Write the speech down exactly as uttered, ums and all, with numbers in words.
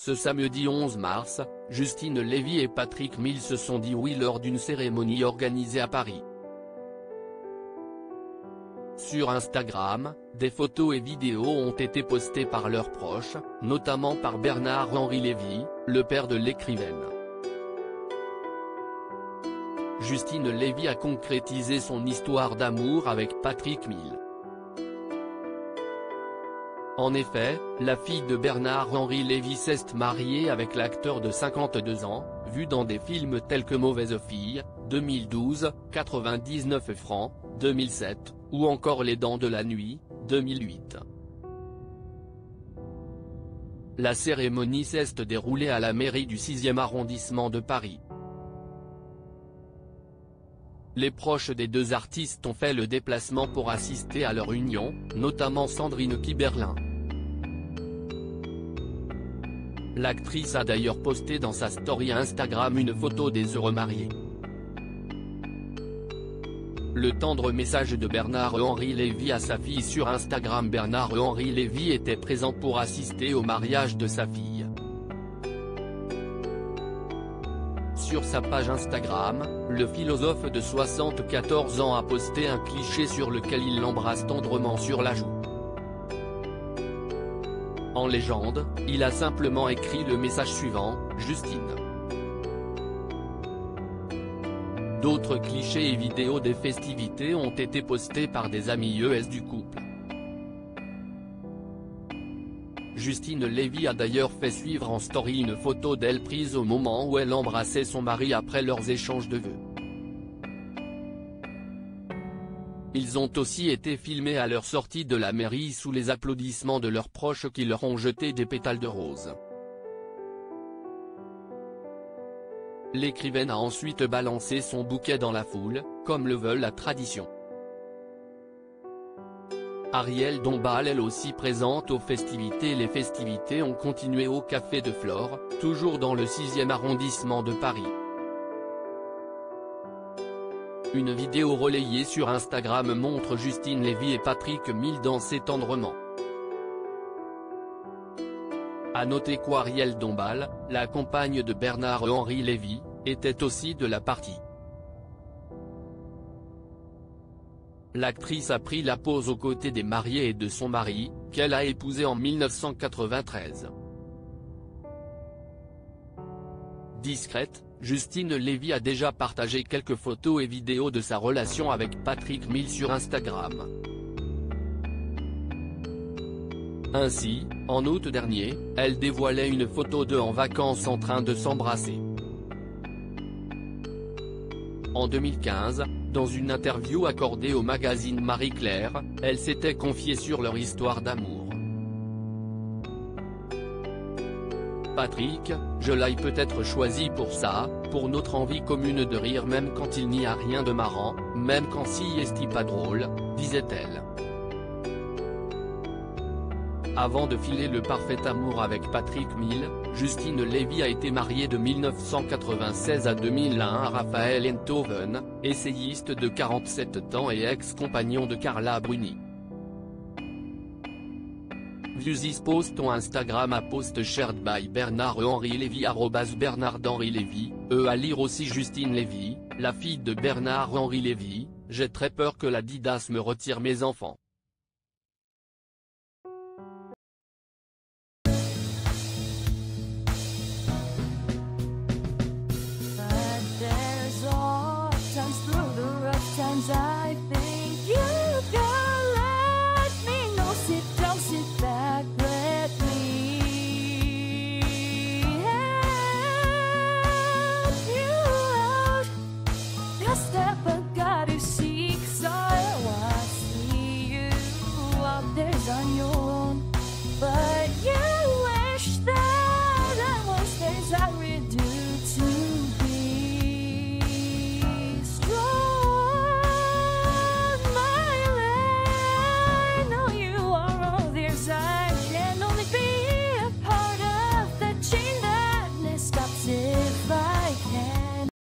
Ce samedi onze mars, Justine Lévy et Patrick Mills se sont dit oui lors d'une cérémonie organisée à Paris. Sur Instagram, des photos et vidéos ont été postées par leurs proches, notamment par Bernard-Henri Lévy, le père de l'écrivaine. Justine Lévy a concrétisé son histoire d'amour avec Patrick Mills. En effet, la fille de Bernard-Henri Lévy s'est mariée avec l'acteur de cinquante-deux ans, vu dans des films tels que Mauvaise fille, deux mille douze, quatre-vingt-dix-neuf francs, deux mille sept, ou encore Les Dents de la nuit, deux mille huit. La cérémonie s'est déroulée à la mairie du sixième arrondissement de Paris. Les proches des deux artistes ont fait le déplacement pour assister à leur union, notamment Sandrine Kiberlin. L'actrice a d'ailleurs posté dans sa story Instagram une photo des heureux mariés. Le tendre message de Bernard-Henri Lévy à sa fille sur Instagram. Bernard-Henri Lévy était présent pour assister au mariage de sa fille. Sur sa page Instagram, le philosophe de soixante-quatorze ans a posté un cliché sur lequel il l'embrasse tendrement sur la joue. En légende, il a simplement écrit le message suivant, Justine. D'autres clichés et vidéos des festivités ont été postés par des amis E S du couple. Justine Lévy a d'ailleurs fait suivre en story une photo d'elle prise au moment où elle embrassait son mari après leurs échanges de vœux. Ils ont aussi été filmés à leur sortie de la mairie sous les applaudissements de leurs proches qui leur ont jeté des pétales de rose. L'écrivaine a ensuite balancé son bouquet dans la foule, comme le veut la tradition. Ariel Dombal elle aussi présente aux festivités. Les festivités ont continué au Café de Flore, toujours dans le sixième arrondissement de Paris. Une vidéo relayée sur Instagram montre Justine Lévy et Patrick Mills danser tendrement. A noter qu'Ariel Dombal, la compagne de Bernard-Henri Lévy, était aussi de la partie. L'actrice a pris la pose aux côtés des mariés et de son mari, qu'elle a épousé en mille neuf cent quatre-vingt-treize. Discrète, Justine Lévy a déjà partagé quelques photos et vidéos de sa relation avec Patrick Mills sur Instagram. Ainsi, en août dernier, elle dévoilait une photo d'eux en vacances en train de s'embrasser. En deux mille quinze, dans une interview accordée au magazine Marie Claire, elle s'était confiée sur leur histoire d'amour. Patrick, je l'ai peut-être choisi pour ça, pour notre envie commune de rire même quand il n'y a rien de marrant, même quand si est pas drôle, disait-elle. Avant de filer le parfait amour avec Patrick Mills, Justine Lévy a été mariée de mille neuf cent quatre-vingt-seize à deux mille un à Raphaël Enthoven, essayiste de quarante-sept ans et ex-compagnon de Carla Bruni. View this post on Instagram à post shared by Bernard-Henri Lévy arobase Bernard-Henri Lévy, e à lire aussi Justine Lévy, la fille de Bernard-Henri Lévy, j'ai très peur que la Didas me retire mes enfants. Times I think